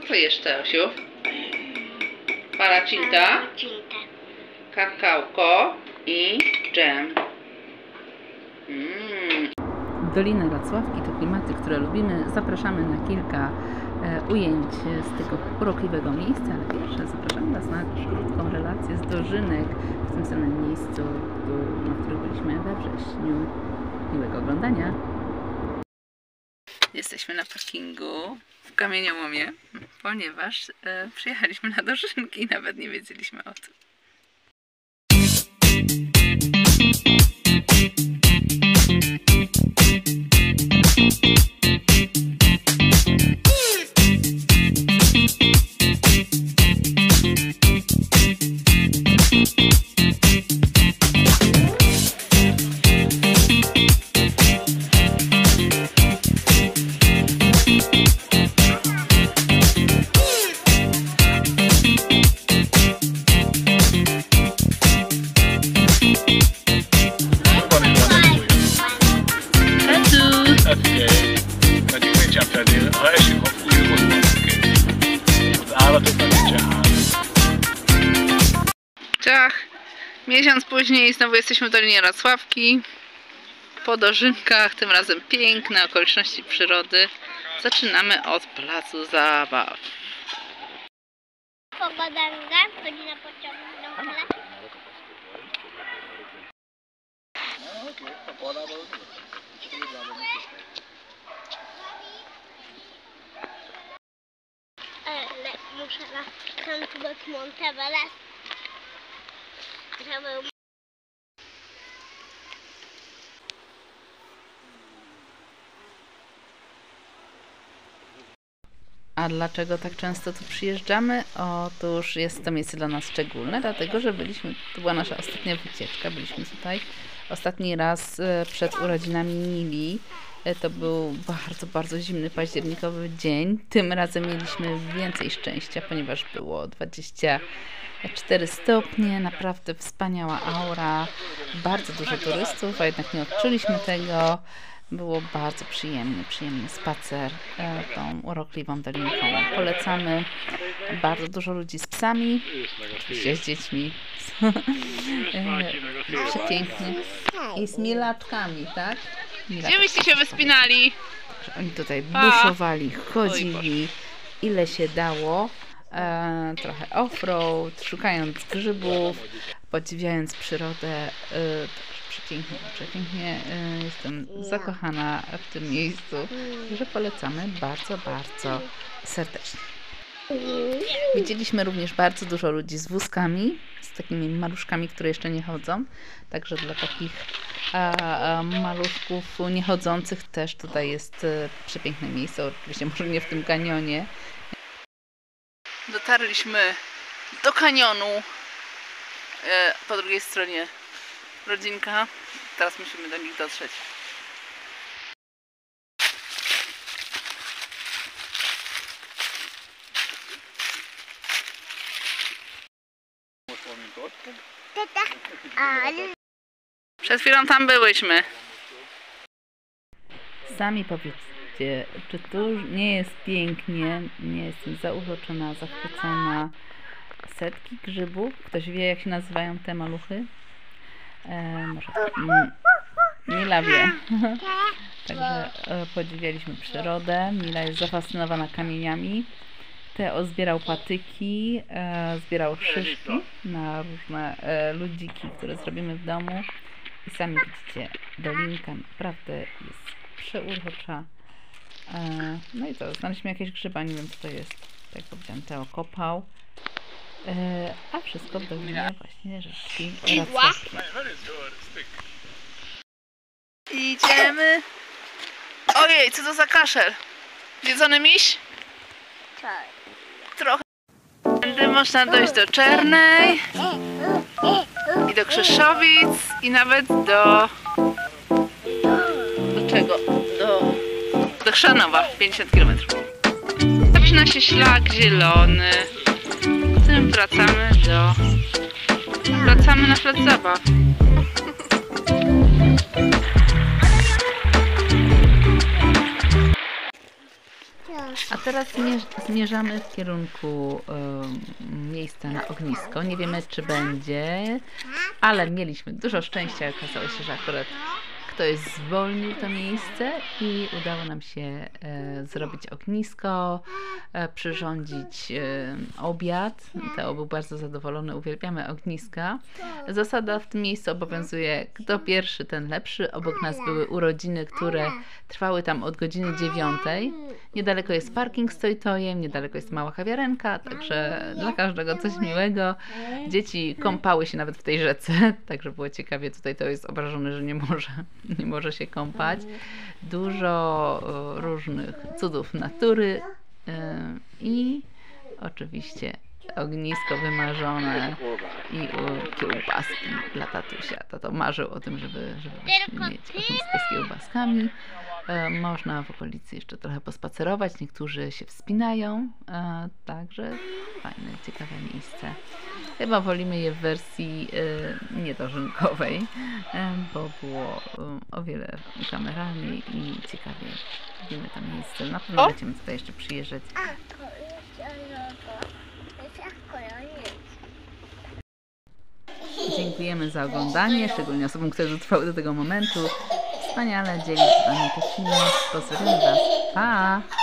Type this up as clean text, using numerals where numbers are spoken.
Co jeszcze, Osiu? Palacinta, kakałko i dżem. Dolina Racławki to klimaty, które lubimy. Zapraszamy na kilka ujęć z tego urokliwego miejsca, ale pierwsze zapraszamy Was na krótką relację z dożynek w tym samym miejscu, na którym byliśmy we wrześniu. Miłego oglądania. Jesteśmy na parkingu w Kamieniołomie, ponieważ przyjechaliśmy na dożynki i nawet nie wiedzieliśmy o tym. Ciach! Miesiąc później znowu jesteśmy w Dolinie Racławki. Po dożynkach, tym razem piękne okoliczności przyrody. Zaczynamy od placu zabaw. Pogodanka wchodzi na pociąg do Hela. Ale muszę na Santos Monteveres, żeby... A dlaczego tak często tu przyjeżdżamy? Otóż jest to miejsce dla nas szczególne, dlatego że to była nasza ostatnia wycieczka. Byliśmy tutaj ostatni raz przed urodzinami Mili. To był bardzo, bardzo zimny październikowy dzień. Tym razem mieliśmy więcej szczęścia, ponieważ było 24 stopnie, naprawdę wspaniała aura, bardzo dużo turystów, a jednak nie odczuliśmy tego. Było bardzo przyjemny spacer tą urokliwą dolinką. Polecamy. Bardzo dużo ludzi z psami, oczywiście z dziećmi. Przepięknie. I z milaczkami, tak? Gdzie byście się wyspinali? Oni tutaj buszowali, chodzili, ile się dało. Trochę off-road, szukając grzybów, podziwiając przyrodę. Przepięknie jestem zakochana w tym miejscu, że polecamy bardzo, bardzo serdecznie. Widzieliśmy również bardzo dużo ludzi z wózkami, z takimi maluszkami, które jeszcze nie chodzą. Także dla takich maluszków niechodzących też tutaj jest przepiękne miejsce. Oczywiście może nie w tym kanionie. Dotarliśmy do kanionu. Po drugiej stronie rodzinka. Teraz musimy do nich dotrzeć. Przed chwilą tam byłyśmy. Sami powiedzcie, czy tu nie jest pięknie? Nie jestem zauroczona, zachwycona. Setki grzybów. Ktoś wie, jak się nazywają te maluchy? Może Mila wie. Także podziwialiśmy przyrodę. Mila jest zafascynowana kamieniami. Teo zbierał patyki, zbierał szyszki na różne ludziki, które zrobimy w domu. I sami widzicie, dolinka naprawdę jest przeurocza. No i to, znaleźliśmy jakieś grzyba, nie wiem co to jest. Tak jak powiedziałam, Teo kopał. A wszystko w dolinie właśnie rzeczki Racławki. Idziemy. Ojej, co to za kaszel? Zjedzony miś? Tak. Trochę. Tędy można dojść do Czernej i do Krzeszowic i nawet do czego? Do Chrzanowa, 50 km. Zaczyna się szlak zielony, którym wracamy na plac zabaw. A teraz zmierzamy w kierunku miejsca na ognisko. Nie wiemy, czy będzie, ale mieliśmy dużo szczęścia. Okazało się, że akurat ktoś zwolnił to miejsce i udało nam się zrobić ognisko, przyrządzić obiad. Teo był bardzo zadowolony, uwielbiamy ogniska. Zasada w tym miejscu obowiązuje: kto pierwszy, ten lepszy. Obok nas były urodziny, które trwały tam od godziny 9. Niedaleko jest parking z Toy-Toyem, niedaleko jest mała kawiarenka, także dla każdego coś miłego. Dzieci kąpały się nawet w tej rzece, także było ciekawie. Tutaj to jest obrażony, że nie może się kąpać. Dużo różnych cudów natury i oczywiście ognisko wymarzone i kiełbaski dla tatusia. Tato marzył o tym, żeby właśnie mieć ognisko z kiełbaskami. Można w okolicy jeszcze trochę pospacerować, niektórzy się wspinają, także fajne, ciekawe miejsce. Chyba wolimy je w wersji niedożynkowej, bo było o wiele kameralniej i ciekawiej. Widzimy tam miejsce. Na pewno będziemy tutaj jeszcze przyjeżdżać. Dziękujemy za oglądanie, szczególnie osobom, które dotrwały do tego momentu. Wspaniale dzielić z Wami te chwile. Pozdrawiam Was. Pa!